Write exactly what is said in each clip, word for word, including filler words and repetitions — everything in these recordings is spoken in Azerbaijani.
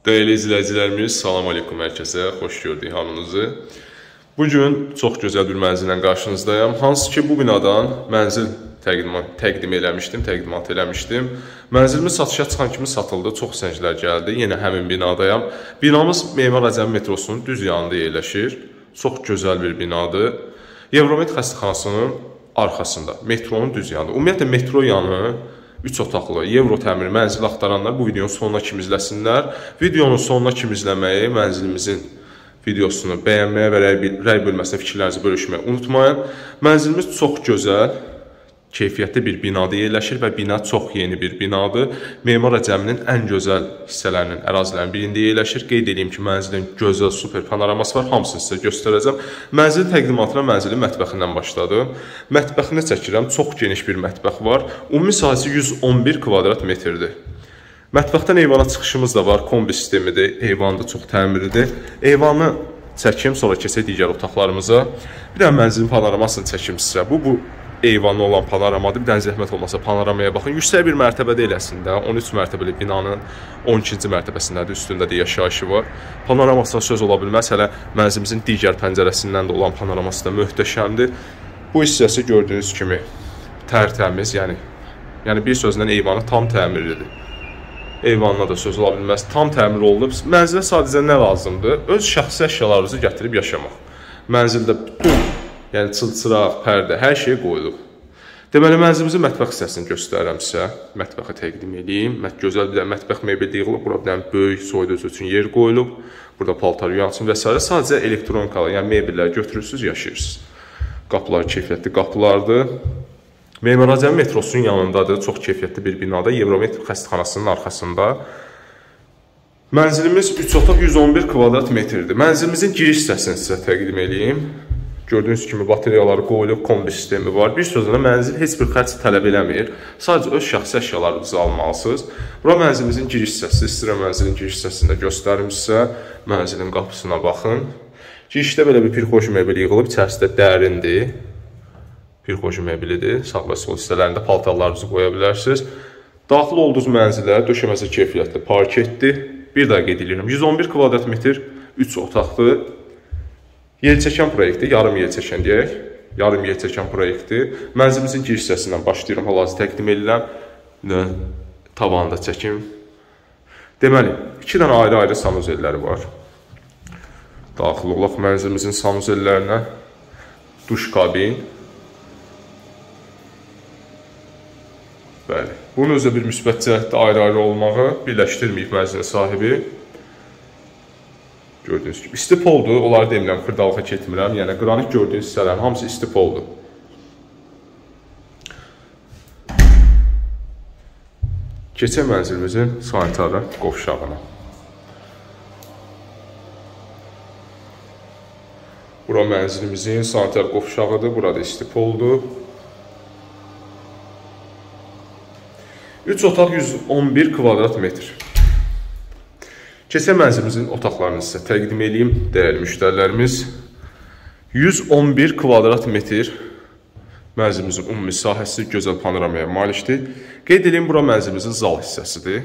Dəyərli izləyicilərimiz, salam aleykum hər kəsə, xoş gördük hamınızı. Bugün çox gözəl bir mənzillə qarşınızdayım. Hansı ki, bu binadan mənzil təqdim, təqdim eləmişdim, təqdimat eləmişdim. Mənzilimiz satışa çıxan kimi satıldı, çox zənglər gəldi. Yenə həmin binadayam. Binamız Memar Əcəmi metrosunun düz yanında yerləşir. Çox gözəl bir binadır. Euromed xəstəxanasının arxasında, metronun düz yanında. Ümumiyyətlə, metro yanı üç otaqlı Euro təmiri mənzil axtaranlar bu videonun sonuna kimi izləsinlər. Videonun sonuna kimi izləməyi, mənzilimizin videosunu bəyənməyə və rəy bölməsində fikirlərinizi bölüşməyə unutmayın. Mənzilimiz çox gözəl, keyfiyyətli bir binada yerləşir və bina çox yeni bir binadır. Memar Əcəminin ən gözəl hissələrinin, ərazilərinin birində yerləşir. Qeyd edeyim ki, mənzilin gözəl, super panoraması var. Hamısını sizə göstərəcəm. Mənzil təqdimatına mənzilin mətbəxindən başladım. Mətbəxini çəkirəm. Çox geniş bir mətbəx var. Ümumi sahəsi yüz on bir kvadrat metrdir. Mətbəxdən eyvana çıxışımız da var. Kombi sistemidir. Eyvanı da çox təmirlidir. Eyvanı çəkim, sonra keçək digər otaqlarımıza. Bir də mənzilin panoramasını çəkim sizə. Bu, bu eyvanlı olan panoramadır. Bir dənə zəhmət olmasa panoramaya baxın. Yüksək bir mərtəbədə eləsində, on üç mərtəbəli binanın on ikinci mərtəbəsindədir, üstündə də yaşayışı var. Panoramasına söz ola bilməz. Hələ mənzilimizin digər pəncərəsindən də olan panoraması da möhtəşəmdir. Bu hissəsi gördüyünüz kimi tərtəmiz, yəni, yəni bir sözlə eyvanı tam təmirlidir. Eyvanına da söz ola bilməz. Tam təmir olunub. Mənzilə sadəcə nə lazımdır? Öz şəxsi əşyalarınızı gətirib yaşamaq. Mənzildə bütün, yəni çılçıraq, pərdə, hər şey qoyulub. Deməli, mənzilimizin mətbəx hissəsini göstərirəm sizə. Mətbəxi təqdim edeyim. Gözəl bir mətbəx mebeli yığılıb. Burada bir dənə böyük soyuducu üçün yer qoyulub. Burada paltar yuyan üçün və s. Sadəcə elektronikalar, yəni mebellər götürürsünüz, yaşayırsınız. Qapılar keyfiyyətli qapılardır. Memar Əcəmi metrosunun yanındadır. Çox keyfiyyətli bir binada. Euromed xəstəxanasının arxasında. Mənzilimiz üç otaq yüz on bir kvadrat metrdir. Mənzilimizin giriş hissəsini sizə təqdim edeyim. Gördüyünüz kimi bateriyaları qoyulub, kombi sistemi var. Bir sözlə mənzil heç bir xərc tələb eləmir. Sadəcə öz şəxsi əşyalarınızı almalısınız. Bura mənzilimizin giriş hissəsi. İstəyirəm mənzilin giriş hissəsini də göstərim sizə. Mənzilin qapısına baxın. Girişdə belə bir pirxoş mebeli yığılıb, içərisində dərindir. Pirxoş mebelidir. Sağ və sol hissələrində paltarlarınızı qoya bilərsiniz. Daxil olduğunuz mənzilə döşəməsi keyfiyyətli parketdir. Bir daha qeyd edirəm. yüz on bir kvadrat metr, üç otaqdır. Yelçəkən proyekti, yarım yelçəkən deyək, yarım yelçəkən proyekti. Mənzilimizin giriş hissəsindən başlayıram, hal-hazırda təqdim edirəm. Tavanı da çəkim. Deməli, iki dənə ayrı-ayrı sanuzelləri var. Daxil olaq mənzilimizin sanuzellərinə. Duş kabin. Bəli. Bunun özü bir müsbət cəhətdə ayrı-ayrı olmağı birləşdirməyib mənzilin sahibi. Gördüyünüz kimi. İstipoldur, onları demirəm, xırdalığa keçmirəm. Yəni, qranit gördüyünüz hissələrin hamısı istipoldur. Keçək mənzilimizin sanitarı qovşağına. Bura mənzilimizin sanitar qovşağıdır, burada istipoldur. üç otaq yüz on bir kvadrat metr. Keçək mənzilimizin otaqlarını sizə təqdim edeyim, dəyərli müştərilərimiz. yüz on bir kvadrat metr mənzilimizin ümumi sahəsi gözəl panoramaya malikdir. Qeyd edeyim, bura mənzilimizin zal hissəsidir.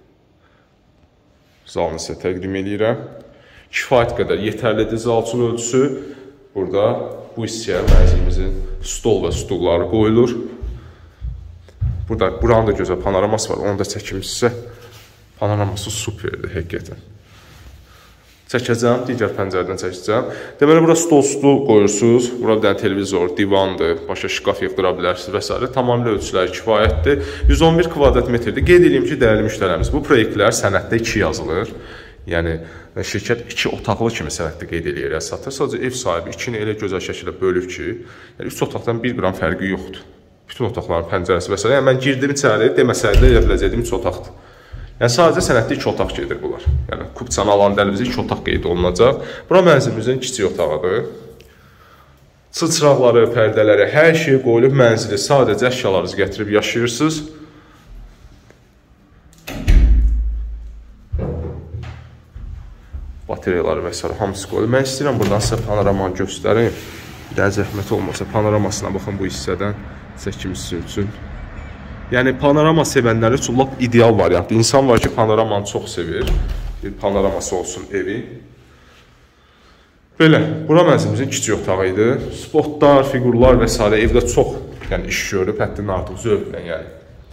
Zalını sizə təqdim edirəm. Kifayət qədər yetərlidir zal üçün ölçüsü. Burada bu hissəyə mənzilimizin stol və stulları qoyulur. Burada buranın da gözəl panoraması var, onu da çəkim sizə. Panoraması superdir, həqiqətən. Çəkəcəm, digər pəncərədən çəkəcəm. Deməli, bura stol-stul qoyursunuz. Bura bir dənə televizor, divandır, başa şkaf yıxdıra bilərsiniz və s. Tamamilə ölçüləri kifayətdir. yüz on bir kvadrat metrdir. Qeyd edeyim ki, dəyərli müştərilərimiz, bu proyektlər sənəddə iki yazılır. Yəni, şirkət iki otaqlı kimi sənəddə qeyd edir, satır. Sadəcə ev sahibi ikini elə gözəl şəkildə bölüb ki, yəni üç otaqdan bir qram fərqi yoxdur. Bütün otaqların pəncərəsi və s. Yəni, mən girdim içəri, deməsəydə elə biləcəydim üç otaqdır. Yəni, sadəcə sənəddə iki otaq gedir bunlar. Yəni, kupçanı alan dəlivizə iki otaq qeyd olunacaq. Bura mənzilimizin kiçik otağıdır. Çılçıraqları, pərdələri, hər şey qoyulub mənzili. Sadəcə əşyalarınızı gətirib yaşayırsınız. Bateriyaları və s. hamısı qoyulub. Mən istəyirəm buradan sizə panoramanı göstərim. Bir də zəhmət olmasa panoramasına baxın bu hissədən çəkim sizin üçün. Yəni, panorama sevənlər üçün lap ideal variantdır. İnsan var ki, panoramanı çox sevir. bir panoraması olsun evi. Belə, bura mənzilimizin kiçik otağı idi. Spotlar, figurlar və s. evdə çox yəni, iş görüb, həddindən artıq zövqlə. Yəni.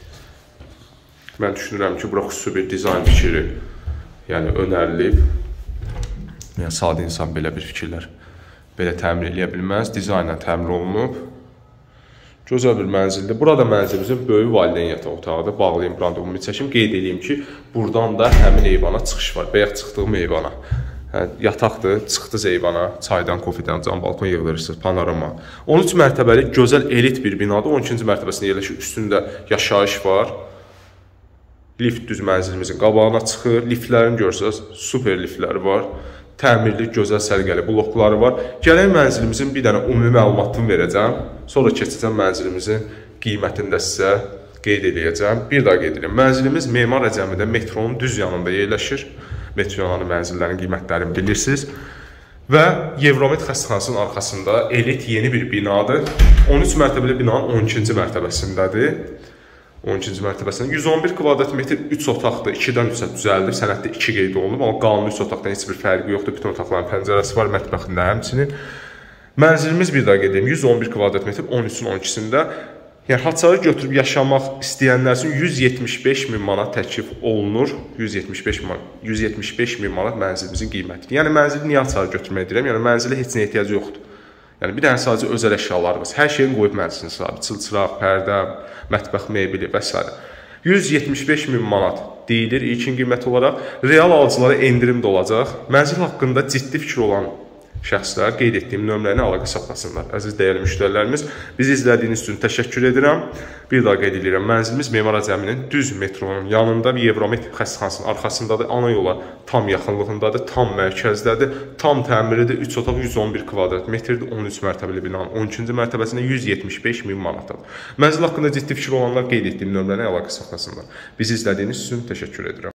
Mən düşünürəm ki, bura xüsusi bir dizayn fikri yəni, önərilib. Yəni, sadə insan belə bir fikirlər belə təmir edə bilməz. Dizaynla təmir olunub. Gözəl bir mənzildir. Burada mənzilimizin böyük valideyn yataq otağıdır. Bağlayayım, buranı ümumi çəkim. Qeyd edeyim ki, buradan da həmin eyvana çıxış var. Bayaq çıxdığım eyvana. Hə, yataqdır, çıxdınız eyvana, çaydan, kofedən, cam balkon yığdırırsınız, panorama. on üç mərtəbəli gözəl elit bir binadır. on ikinci mərtəbəsində yerləşir. Üstündə yaşayış var. Lift düz mənzilimizin qabağına çıxır. Liftlərini görsəz, super liftləri var. Təmirli, gözəl, sərgəli blokları var. Gələn mənzilimizin bir dənə ümumi məlumatını verəcəm. Sonra keçəcəm mənzilimizin qiymətini də sizə qeyd edəcəm. Bir daha qeyd edeyim. Mənzilimiz Memar Əcəmidə metronun düz yanında yerləşir. Metronun mənzillərinin qiymətlərini bilirsiniz. Və Evromet xəstəxanasının arxasında elit yeni bir binadır. on üç mərtəbəli binanın on ikinci mərtəbəsindədir. on ikinci mərtəbəsində yüz on bir kvadrat metr üç otaqdır, ikidən üçə düzəldir. Sənəddə iki qeyd olunub, amma qanuni üç otaqdan heç bir fərqi yoxdur. Bütün otaqların pəncərəsi var, mətbəxində həmçinin. Mənzilimiz bir daha qeyd edeyim, yüz on bir kvadrat metr on üçün on ikisində. Yəni, haçarı götürüb yaşamaq istəyənlər üçün yüz yetmiş beş min manat təklif olunur. yüz yetmiş beş min manat mənzilimizin qiymətidir. Yəni, mənzili niyə haçarı götürmək edirəm? Yəni, mənzilə heç nə ehtiyacı yoxdur. Yəni, bir dənə sadəcə özəl əşyalarımız. Hər şeyin qoyub mənzilin sahibi. Çılçıraq, pərdə, mətbəx mebeli və s. yüz yetmiş beş min manat deyilir ilkin qiymət olaraq. Real alıcılara endirim də olacaq. Mənzil haqqında ciddi fikir olan şəxslər qeyd etdiyim nömrəni əlaqə saxlasınlar. Əziz dəyərli müştərilərimiz, bizi izlədiyiniz üçün təşəkkür edirəm. Bir daha qeyd edirəm, mənzilimiz Memar Əcəminin düz metronun yanında bir Evromet xəstəxanasının arxasındadır. Ana yola tam yaxınlığındadır, tam mərkəzdədir, tam təmiridir. üç otaq yüz on bir kvadrat metrdir, on üç mərtəbəli binanın on ikinci mərtəbəsində yüz yetmiş beş min manatdır. Mənzil haqqında ciddi fikir olanlar qeyd etdiyim nömrəni əlaqə saxlasınlar. Bizi izlədiyiniz üçün təşəkkür edirəm.